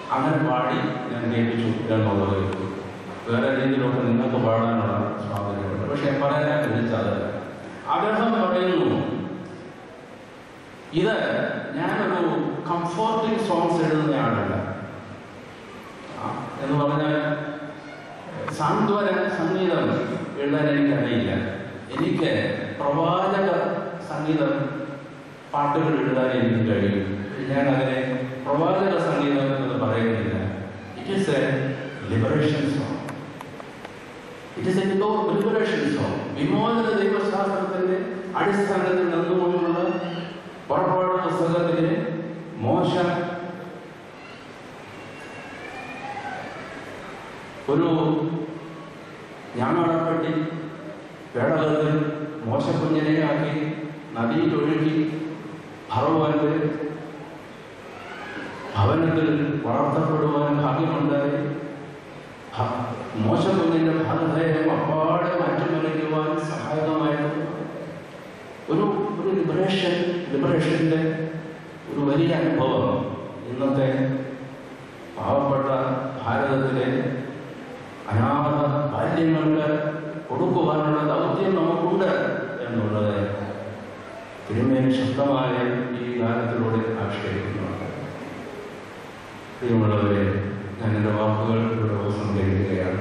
അങ്ങനെ പാടി ഞാൻ കേൾപ്പിച്ചു എന്നുള്ളത് വേറെ രീതിയിലൊക്കെ നിങ്ങൾക്ക് പാടാനുള്ള സ്വാതന്ത്ര്യമുണ്ട്. പക്ഷെ പറയാൻ വിളിച്ചത് അദ്ദേഹം പറയുന്നു, ഇത് ഞാനൊരു കംഫോർട്ടിങ് സോങ്സ് എഴുതുന്നയാളല്ല എന്ന് പറഞ്ഞാൽ സാന്ത്വന സംഗീതം എഴുതാൻ എനിക്കറിയില്ല. എനിക്ക് പ്രവാചക സംഗീതം പാട്ടുകൾ എഴുതാൻ എനിക്ക് കഴിയും. ഞാൻ അതിനെ പ്രവാചക സംഗീതം എന്ന് പറയുന്നില്ല. It is a liberation song. It is a liberation song. വിമോചന ദൈവശാസ്ത്രത്തിന്റെ അടിസ്ഥാനത്തിൽ നിന്നുകൊണ്ടുള്ള പുറപ്പാട് പുസ്തകത്തിലെ മോശ ഒരു ഞാണപ്പെട്ടി പേടകത്തിൽ മോശക്കുഞ്ഞിനെ ആക്കി നദിയിലൊഴുകി ഭഗവാന്റെ ഭവനത്തിൽ വളർത്തപ്പെടുവാൻ ഭാഗ്യമുണ്ടായി. മോശക്കുഞ്ഞിന്റെ ഭാഗധേയം അപ്പാടെ മാറ്റിമറിക്കുവാൻ സഹായകമായിരുന്നു. ഒരു ലിബറേഷന്റെ ഒരു വലിയ അനുഭവം ഇന്നത്തെ പാവപ്പെട്ട ഭാരതത്തിലെ അനാഥ ബാല്യങ്ങൾക്ക് കൊടുക്കുവാനുള്ള ദൗത്യം നമുക്കുണ്ട് എന്നുള്ളത് തിരുമേനി ശക്തമായ ഈ ഗാനത്തിലൂടെ ആവിഷ്കരിക്കുന്നുണ്ട്. പ്രിയമുള്ളവരെ, ഞാൻ എൻ്റെ വാക്കുകൾ ഇവിടെ സംഗ്രഹിക്കുകയാണ്.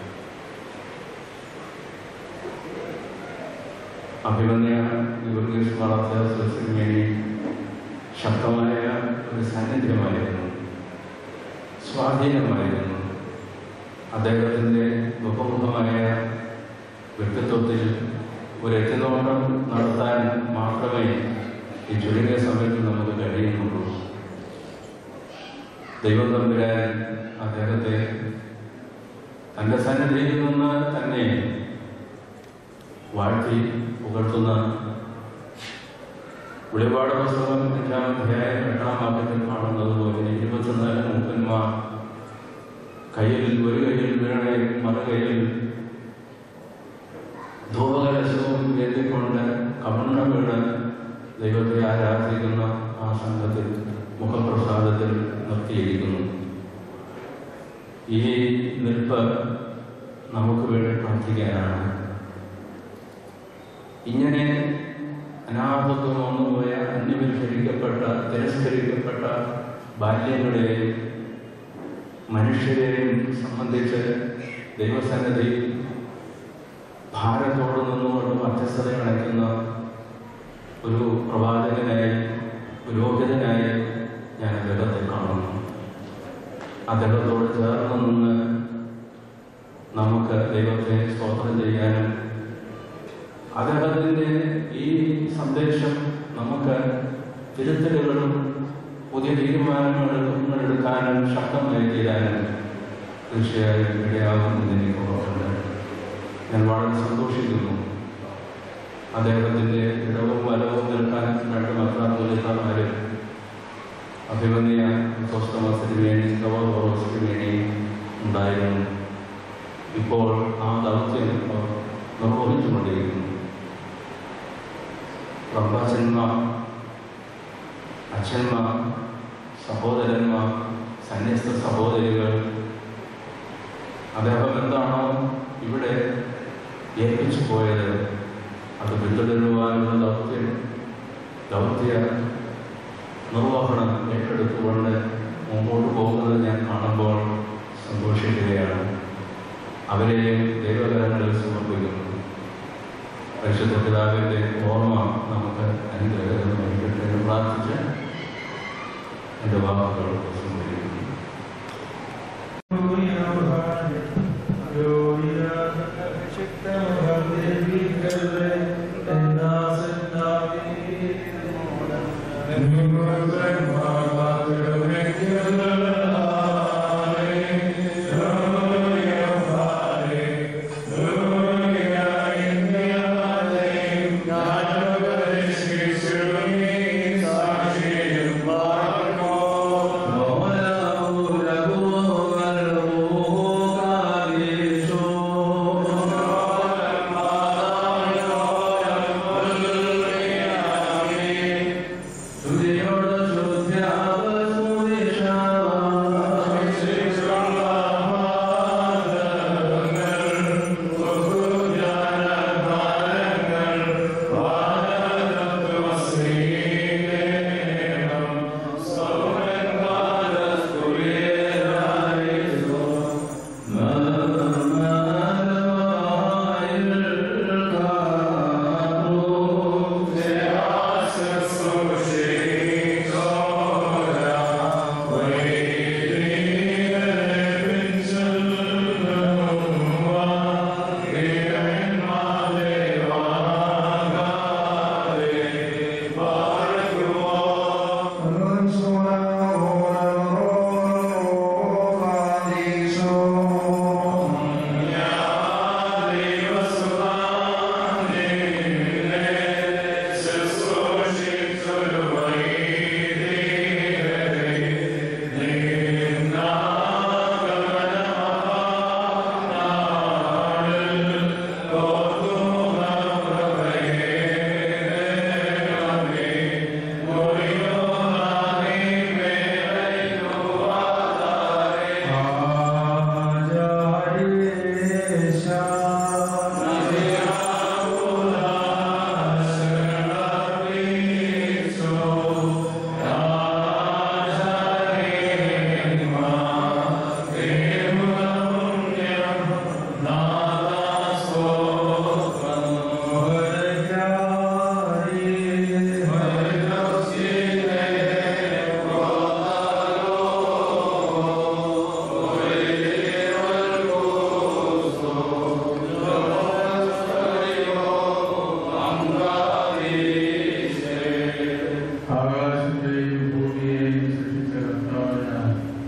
അഭിമന്യ ഗീവർഗീസ് ഓസ്താഥ്യോസിന് വേണ്ടി ശക്തമായ ഒരു സാന്നിധ്യമായിരുന്നു, സ്വാധീനമായിരുന്നു. അദ്ദേഹത്തിൻ്റെ ബഹുമുഖമായ വ്യക്തിത്വത്തിൽ ഒരു എത്തിനോട്ടം നടത്താൻ മാത്രമേ ഈ ചുരുങ്ങിയ സമയത്ത് നമുക്ക് കഴിയുന്നുള്ളൂ. ദൈവം തമ്പുരാൻ അദ്ദേഹത്തെ തൻ്റെ സന്നിധിയിൽ നിന്ന് തന്നെ വാഴ്ത്തി പുകഴ്ത്തുന്ന വെളിപാട് പുസ്തകം 5-ാം അധ്യായം 8-ാം വാക്യത്തിൽ കാണുന്നത് പോലെ 24 മൂപ്പന്മാർ ഒരു കയ്യിൽ വീണയും മറുകൈയിൽ ധൂപകലശവും ഏന്തിക്കൊണ്ട് കമണ്ണ വീണ് ദൈവത്തെ ആരാധിക്കുന്ന ആ സംഘത്തിൽ മുഖപ്രസാദത്തിൽ നിർത്തിയിരിക്കുന്നു. ഈ നിൽപ്പ് നമുക്ക് വേണ്ടി പ്രാർത്ഥിക്കാനാണ്. ഇങ്ങനെ അനാഥത്വം വന്നുപോയ അന്യവൽക്കരിക്കപ്പെട്ട തിരസ്കരിക്കപ്പെട്ട ബാല്യങ്ങളെയും മനുഷ്യരെയും സംബന്ധിച്ച് ദൈവസന്നിധിയിൽ ഭാരത്തോട് നിന്നുകൊണ്ട് മധ്യസ്ഥത അടയ്ക്കുന്ന ഒരു പ്രവാചകനായി, പുരോഹിതനായി ഞാൻ അദ്ദേഹത്തെ കാണുന്നു. അദ്ദേഹത്തോട് ചേർന്ന് നിന്ന് നമുക്ക് ദൈവത്തെ സ്തോത്രം ചെയ്യാനും അദ്ദേഹത്തിൻ്റെ ഈ സന്ദേശം നമുക്ക് തിരുത്തലുകളും പുതിയ തീരുമാനങ്ങൾ എടുക്കാനും ശക്തമായി തീരാനും തീർച്ചയായും ഇടയാകുമെന്ന് എനിക്ക് ഉറപ്പുണ്ട്. ഞാൻ വളരെ സന്തോഷിക്കുന്നു. അദ്ദേഹത്തിൻ്റെ ഇടവും വലവും നിൽക്കാൻ 2 മെത്രാപ്പൊലീത്തമാരും അഭിമന്യ ഓസ്താഥ്യോസിന് വേണ്ടി ഗീവർഘീസിന് വേണ്ടി ഉണ്ടായിരുന്നു. ഇപ്പോൾ ആ ദൗത്യം നിർവഹിച്ചുകൊണ്ടിരിക്കുന്നു. പ്രഭാഷന്മാർ, അച്ഛന്മാർ, സഹോദരന്മാർ, സന്യസ്ത സഹോദരികൾ, അദ്ദേഹം എന്താണോ ഇവിടെ ഏൽപ്പിച്ചു പോയത് അത് പിന്തുടരുവാനുള്ള ദൗത്യ നിർവഹണം ഏറ്റെടുത്തുകൊണ്ട് മുമ്പോട്ട് പോകുന്നത് ഞാൻ കാണുമ്പോൾ സന്തോഷിക്കുകയാണ്. അവരെയും ദൈവകരങ്ങളിൽ സമർപ്പിക്കുന്നു. പരിശുദ്ധ പിതാവിൻ്റെ ഓർമ്മ നമുക്ക് അനുഗ്രഹം നൽകട്ടെ എന്ന് പ്രാർത്ഥിച്ച് എൻ്റെ വാക്കുകൾ സംഭവിക്കുന്നു. Tudiyo da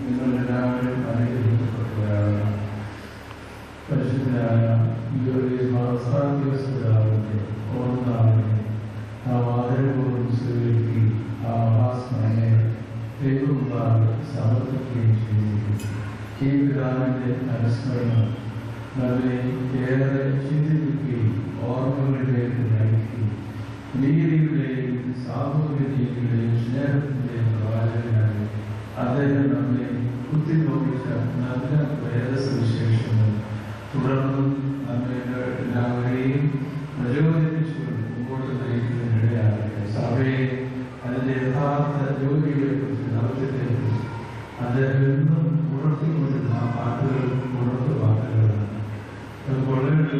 നിങ്ങളെല്ലാവരും അനുഗ്രഹിക്കപ്പെട്ടവരാണ്. പരിശുദ്ധനായ ഗീവർഗീസ് ഓസ്താഥിയോസ് പിതാവിന്റെ ഓർമ്മനാളിനെ നാം ആദരപൂർവ്വം സ്വീകരിക്കുകയും ആ മഹാസ്മരണയെ ദൈവമുമ്പാകെ സമർപ്പിക്കുകയും ചെയ്തിരിക്കുന്നു. ഈ പിതാവിന്റെ അനുസ്മരണം നമ്മെ ഏറെ ചിന്തിപ്പിക്കുകയും ഓർമ്മകളിലേക്ക് നയിക്കുകയും നീതിയുടെയും സാമൂഹികതയുടെയും സ്നേഹത്തിന്റെയും പ്രവാചകനായി അദ്ദേഹം നമ്മെ കുത്തിനോക്കിച്ച നല്ല വേദസുവിശേഷങ്ങൾ തുടർന്നും നമ്മെ എല്ലാവരെയും പ്രചോദിപ്പിച്ചുകൊണ്ട് മുമ്പോട്ട് നയിക്കുന്നതിനിടയാകട്ടെ. സഭയെ അതിൻ്റെ യഥാർത്ഥ ജോലിയെക്കുറിച്ച് ദൗത്യത്തെക്കുറിച്ച് അദ്ദേഹം എന്നും ഉണർത്തിക്കൊണ്ടിരുന്ന പാട്ടുകൾ ഉണർത്തു പാട്ടുകളാണ്. കൊള്ളയുടെ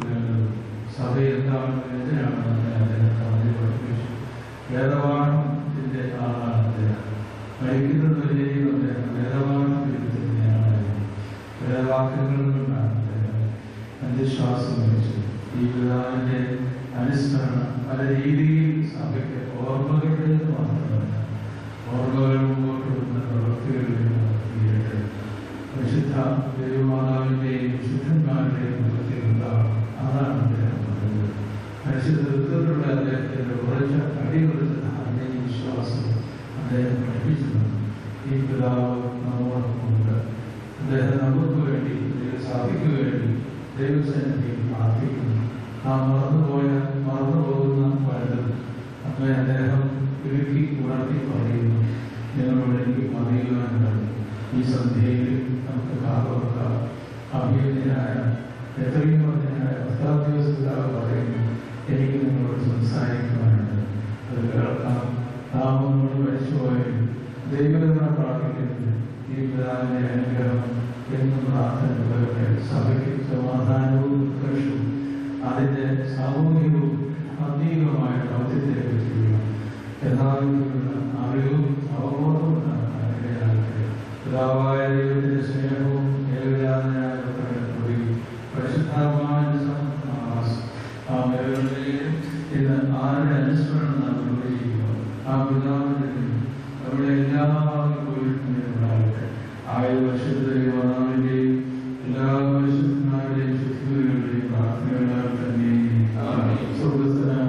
സഭ എന്താണ്, എന്തിനാണെന്ന് അദ്ദേഹം സഭയെ പഠിപ്പിച്ചു. വേദവാണത്തിന്റെ ആളാണ് അദ്ദേഹം. മരിക്കുന്നതുവരെയും അദ്ദേഹം വേദവാണത്തിൽ തന്നെയാണ്. വേദവാക്യങ്ങളിൽ നിന്നാണ് അദ്ദേഹം അന്ത്യശ്വാസം വഹിച്ചത്. ഈ പിതാവിന്റെ അനുസ്മരണം പല രീതിയിൽ സഭയ്ക്ക് ഓർമ്മകളുടേത് മാത്രമല്ല, ഓർമ്മകൾ മുമ്പോട്ട് വരുന്ന പ്രവൃത്തികളിലേക്ക് നടത്തിയിട്ട് വിശുദ്ധ ദൈവമാതാവിന്റെയും വിശുദ്ധന്മാരുടെയും പ്രവൃത്തികളുണ്ടാകും. അതാണ് അദ്ദേഹം പറഞ്ഞത്. പരിശുദ്ധത്തിലുള്ള അദ്ദേഹത്തിന്റെ ഉറച്ച അടിയുറച്ച ധാരണയും വിശ്വാസവും അദ്ദേഹം പഠിപ്പിച്ചിട്ടുണ്ട്. ഈ പിതാവ് നമ്മോടൊപ്പമുണ്ട്. അദ്ദേഹം നമുക്ക് വേണ്ടി, സഭയ്ക്ക് വേണ്ടി ദൈവസന്നിധിയിൽ പ്രാർത്ഥിക്കുന്നു. നാം മറന്നുപോകുന്ന പലതും നമ്മെ അദ്ദേഹം ഒരുക്കി ഉണർത്തി പറയുന്നു. ഞങ്ങളോട് എനിക്ക് പറയുവാനുള്ളത് ഈ സന്ധ്യയിൽ നമുക്ക് കാതോർക്കാം. അഭിനന്ദനായ എത്രയും പറഞ്ഞായ ഒസ്താഥിയോസ് പിതാവ് പറയുന്നു, എനിക്ക് നിങ്ങളോട് സംസാരിക്കുവാനുണ്ട്. അത് കേൾക്കാം. നാമങ്ങളോട് മരിച്ചുപോയാലും ദൈവത്തിനെ പ്രാർത്ഥിക്കുന്നത് ഈ പിതാവിന്റെ അനുഗ്രഹം എന്നും പ്രാർത്ഥന തുടരട്ടെ. സഭയ്ക്ക് സമാധാനവും ഉത്കർഷവും അതിൻ്റെ സാമൂഹികവും ആത്മീയവുമായ ദൗത്യത്തെ പറ്റിയുള്ള യഥാർത്ഥത്തിലുള്ള അറിവും അവബോധവും ഇടയാകട്ടെ. പിതാവായ ദൈവത്തിന്റെ സ്നേഹവും ഏകജാതനായ കൂടി പരിശുദ്ധാത്മാവിന്റെ ആ മേഖലയിലും ഇന്ന് ആരുടെ അനുസ്മരണം നാം നിർവഹിക്കുന്നു. ആ പിതാവിന്റെ നമ്മുടെ എല്ലാവരും പോയിട്ടുണ്ടാകട്ടെ. 1000 വർഷത്തിലെ മാതാവിന്റെയും എല്ലാ പരിശുദ്ധന്മാരുടെയും ശുദ്ധികളുടെയും പ്രാർത്ഥനകളാൽ തന്നെ സ്വർഗസ്ഥനായ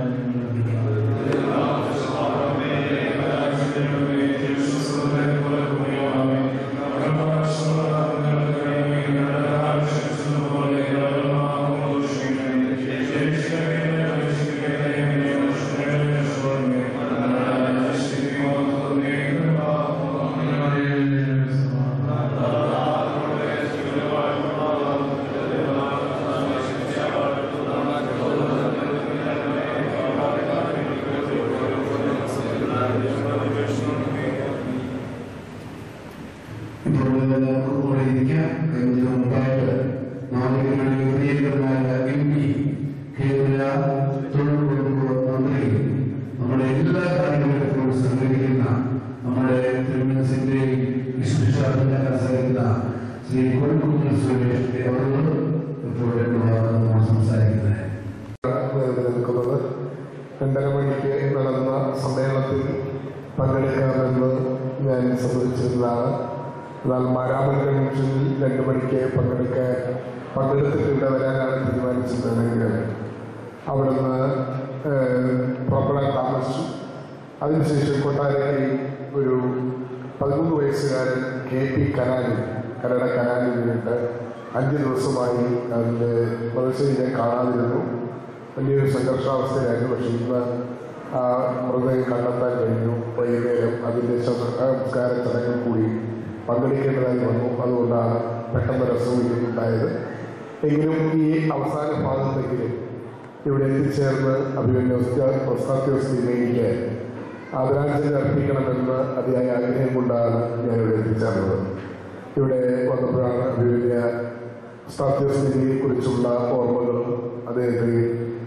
നിൽക്കുന്നത് 2:30 മണിക്ക് നടന്ന സമ്മേളനത്തിൽ പങ്കെടുക്കാമെന്ന് ഞാൻ സമ്മതിച്ചിരുന്നതാണ്. എന്നാൽ മാരാമൻ കൺവെൻഷനിൽ 2 മണിക്ക് പങ്കെടുത്തിട്ട് ഇവിടെ വരാനാണ് തീരുമാനിച്ചിട്ടുണ്ടെങ്കിൽ അവിടുന്ന് പുറപ്പെടാൻ താമസിച്ചു. അതിനുശേഷം കൊട്ടാരക്കരയിൽ ഒരു 13 വയസ്സുകാരൻ KP കന്നഡ കനാലിൽ വീണിട്ട് 5 ദിവസമായി അതിൻ്റെ മൃതശരീരം കാണാതിരുന്നു. വലിയൊരു സംഘർഷാവസ്ഥയിലായിരുന്നു. പക്ഷേ ഇന്ന് ആ മൃതദേഹം കണ്ടെത്താൻ കഴിഞ്ഞു. വൈകുന്നേരം അതിൻ്റെ സംസ്കാര ചടങ്ങിൽ കൂടി പങ്കെടുക്കേണ്ടതായി വന്നു. അതുകൊണ്ടാണ് പെട്ടെന്ന് അസൗകര്യമുണ്ടായത്. എങ്കിലും ഈ അവസാന ഭാഗത്തെങ്കിലും ഇവിടെ എത്തിച്ചേർന്ന് അഭിമന്യ ഒസ്താഥിയോസ് തിരുമേനിക്ക് ആദരാഞ്ജലി അർപ്പിക്കണമെന്ന് അതിയായ ആഗ്രഹം കൊണ്ടാണ് ഞാനിവിടെ എത്തിച്ചേർന്നത്. ഇവിടെ വന്നപ്പോഴാണ് അഭിമന്യ ഒസ്താഥിയോസ് തിരുമേനിയെക്കുറിച്ചുള്ള ഓർമ്മകളും അദ്ദേഹത്തിൻ്റെ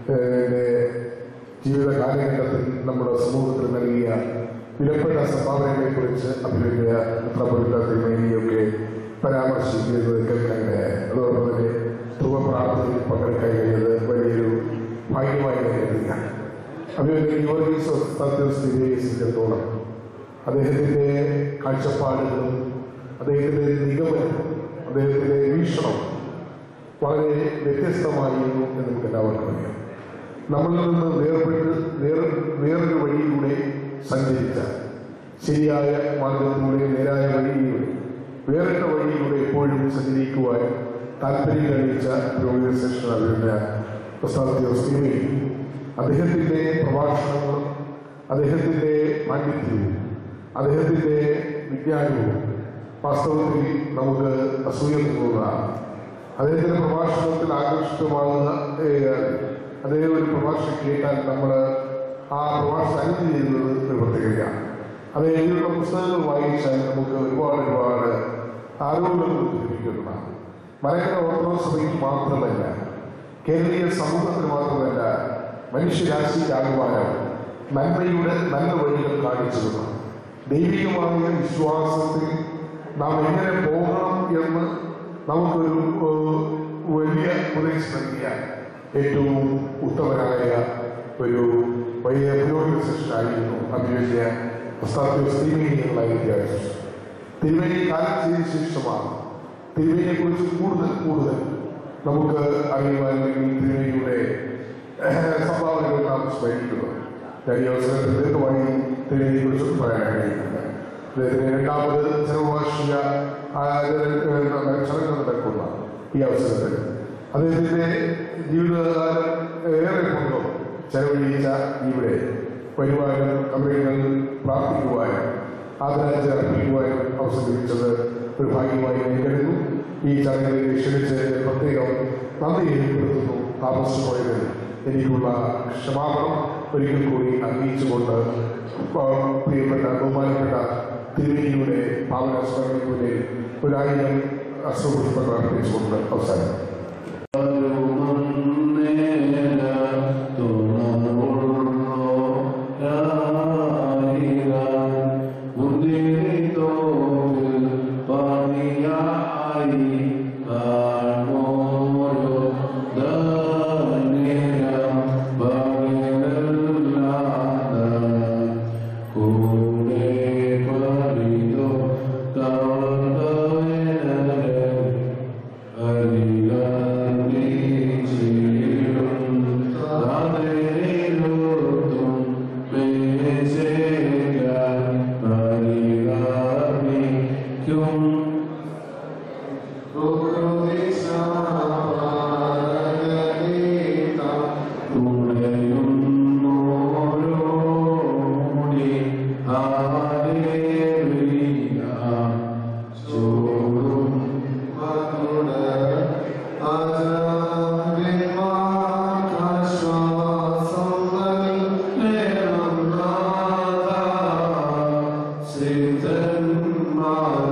ജീവിത കാലഘട്ടത്തിൽ നമ്മുടെ സമൂഹത്തിൽ നൽകിയ വിലപ്പെട്ട സംഭാവനകളെക്കുറിച്ച് അഭിമന്യ മെത്രാപ്പൊലീത്ത തിരുമേനിയൊക്കെ പരാമർശിക്കുന്നത് കേൾക്കാനിടയായി. അതോടൊപ്പം തന്നെ ധ്രുവ പ്രാർത്ഥനയിൽ പങ്കെടുക്കാൻ കഴിഞ്ഞത് വലിയൊരു ഭാഗ്യമായി കരുതുകയാണ്. അഭിമന്യ ഗീവർഗീസ് ഓസ്താഥിയോസ് തിരുമേനിയെ സംബന്ധിച്ചിടത്തോളം അദ്ദേഹത്തിൻ്റെ കാഴ്ചപ്പാടുകളും അദ്ദേഹത്തിൻ്റെ നിഗമനം, അദ്ദേഹത്തിൻ്റെ വീക്ഷണം വളരെ വ്യത്യസ്തമായിരുന്നു എന്ന് നമുക്ക് എല്ലാവർക്കും അറിയാം. നമ്മളിൽ നിന്ന് വേറൊരു വഴിയിലൂടെ സഞ്ചരിച്ച, ശരിയായ മാർഗത്തിലൂടെ, നേരായ വഴിയിലൂടെ, വേറിട്ട വഴിയിലൂടെ എപ്പോഴും സഞ്ചരിക്കുവാൻ താല്പര്യം കാണിച്ച പുരോഗതി ഒസ്താഥിയോസ് അദ്ദേഹത്തിൻ്റെ പ്രഭാഷണങ്ങളും അദ്ദേഹത്തിൻ്റെ പാണ്ഡിത്യവും അദ്ദേഹത്തിൻ്റെ വിജ്ഞാനവും വാസ്തവത്തിൽ നമുക്ക് അസൂയ തോന്നുന്നതാണ്. അദ്ദേഹത്തിൻ്റെ പ്രഭാഷണത്തിൽ ആകർഷിതമാകുന്ന അദ്ദേഹം ഒരു പ്രഭാഷണം കേട്ടാൽ നമ്മൾ ആ പ്രഭാഷണം അനുഭവം ചെയ്യുന്നത് ഒരു പ്രത്യേകതയാണ്. അത് എഴുതിയുള്ള പുസ്തകങ്ങൾ വായിച്ചാൽ നമുക്ക് ഒരുപാട് അറിവുകൾ ലഭിക്കുന്നതാണ്. മലങ്കര ഓർത്തഡോക്സ് സഭയ്ക്ക് മാത്രമല്ല, കേരളീയ സമൂഹത്തിന് മാത്രമല്ല, മനുഷ്യരാശിക്കാകുവാനും നല്ല വഴികൾ കാണിച്ചിരുന്നു. ദൈവികമായ വിശ്വാസത്തിൽ നാം എങ്ങനെ പോകണം എന്ന് നമുക്കൊരു വലിയ ഉപദേശം നൽകിയ ഏറ്റവും ഉത്തമനായ ഒരു വലിയ പുരോഗതിയായിരുന്നു അഭിനയ ഒസ്താഥിയോസ് തിരുമേനിയുള്ള ഇतिहाസം. തിരുമേനി കാലം ചെയ്ത ശേഷമാണ് തിരുമേനിയെക്കുറിച്ച് കൂടുതൽ നമുക്ക് അറിയുവാൻ വേണ്ടി തിരുമേനിയുടെ സംഭാവനകൾ നാം സ്മരിക്കുന്നത്. ഈ അവസരത്തിൽ ദീർഘമായി തിരുമേനിയെക്കുറിച്ച് പറയാൻ കഴിയുന്നുണ്ട്. അദ്ദേഹത്തിന് രണ്ടാമത് ജനവാർഷിക ചടങ്ങ് നടക്കുന്ന ഈ അവസരത്തിൽ അദ്ദേഹത്തിൻ്റെ ജീവിതകാലം ഏറെ കൊണ്ടും ചെലവഴിച്ച ഇവിടെ വരുവാനും കമ്പനികൾ പ്രാർത്ഥിക്കുവാനും ആദരാഞ്ജലി അർപ്പിക്കുവാനും അവസരം ലഭിച്ചത് ഒരു ഭാഗ്യമായി ഞാൻ കരുതുന്നു. ഈ ചടങ്ങിൽ ക്ഷണിച്ച് പ്രത്യേകം നന്ദി രേഖപ്പെടുത്തുന്നു. താമസിച്ചുപോയതിൽ എനിക്കുള്ള ക്ഷമാപണം ഒരിക്കൽ കൂടി അറിയിച്ചുകൊണ്ട് പ്രിയപ്പെട്ട ബഹുമാനപ്പെട്ട തിരുമേനിയുടെ പാവനസ്മരണയ്ക്കുള്ളിൽ 1000 അശ്രുപുഷ്പങ്ങൾ അർപ്പിച്ചുകൊണ്ട് അവസാനം Satan,